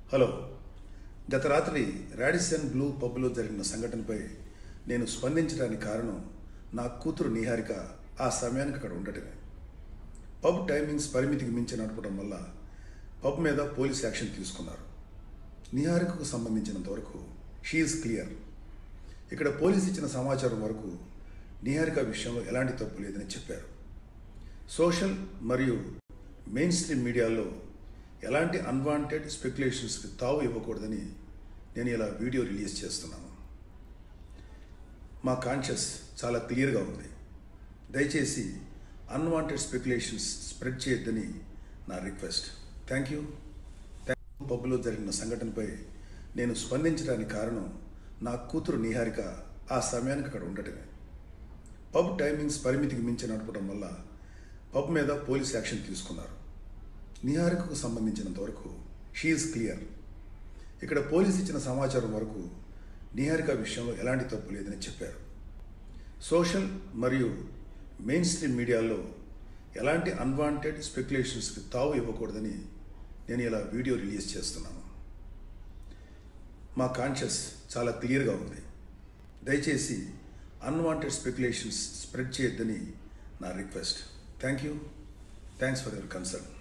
Hello, గత రాత్రి Radisson Blu పబ్లో జరిగిన సంఘటనపై నేను స్పందించడానికి కారణం నా కూతురు నిహారిక ఆ సమయానికి అక్కడ ఉండటమే. పబ్ టైమింగ్స్ పరిమితికి మించి నడపడం వల్ల పబ్ మీద పోలీస్ యాక్షన్ తీసుకున్నారు. నిహారికకు సంబంధించినంత వరకు షీ ఈజ్ క్లియర్. ఇక్కడ పోలీసు ఇచ్చిన సమాచారం వరకు నిహారిక విషయంలో ఎలాంటి తప్పు లేదని చెప్పారు. సోషల్ మరియు మెయిన్ స్ట్రీమ్ మీడియాలో ఎలాంటి అన్వాంటెడ్ స్పెక్యులేషన్స్కి తావు ఇవ్వకూడదని నేను ఇలా వీడియో రిలీజ్ చేస్తున్నాను. మా కాన్షియస్ చాలా క్లియర్గా ఉంది. దయచేసి అన్వాంటెడ్ స్పెక్యులేషన్స్ స్ప్రెడ్ చేయొద్దని నా రిక్వెస్ట్. Thank you. పబ్లో జరిగిన సంఘటనపై నేను స్పందించడానికి కారణం నా కూతురు నిహారిక ఆ సమయానికి అక్కడ ఉండటమే. పబ్ టైమింగ్స్ పరిమితికి మించి నడపడం వల్ల పబ్ మీద పోలీస్ యాక్షన్ తీసుకున్నారు. నిహారికకు సంబంధించినంత వరకు షీ ఈజ్ క్లియర్. ఇక్కడ పోలీసు ఇచ్చిన సమాచారం వరకు నిహారిక విషయంలో ఎలాంటి తప్పు లేదని చెప్పారు. సోషల్ మరియు మెయిన్ స్ట్రీమ్ మీడియాలో ఎలాంటి అన్వాంటెడ్ స్పెక్యులేషన్స్కి తావు ఇవ్వకూడదని నేను ఇలా వీడియో రిలీజ్ చేస్తున్నాను. మా కాన్షియస్ చాలా క్లియర్గా ఉంది. దయచేసి అన్వాంటెడ్ స్పెక్యులేషన్స్ స్ప్రెడ్ చేయొద్దని నా request. Thank you. Thanks for your concern.